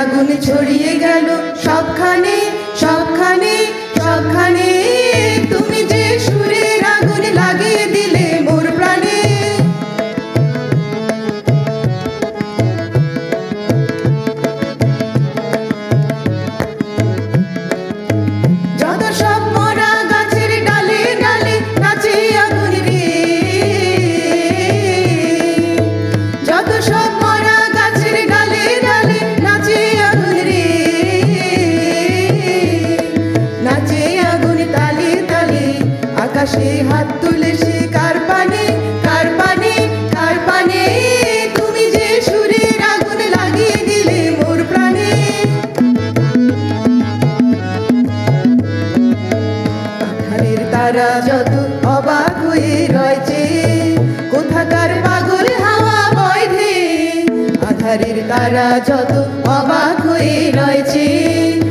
আগুন ছড়িয়ে গেল সবখানে সবখানে সবখানে, তুমি যে সুরের আগুন লাগিয়ে দিলে মোর প্রাণে। যত সব মরা গাছের ডালে ডালে নাচে আগুন রে, যত সব মরা গাছের ডালে ডালে নাচে আগুন রে, নাচে আগুন তালে তালে, আকাশে হাত তুলে সে কার পানে কার পানে কার পানে, তুমি যে সুরের আগুন লাগিয়ে দিলে মোর প্রাণে। আধারের তারা যত অবাক হয়ে রয়েছে, কোথাকার পাগল হাওয়া বয় ধে, আধারের তারা যত অবাক হয়ে রয়েছে,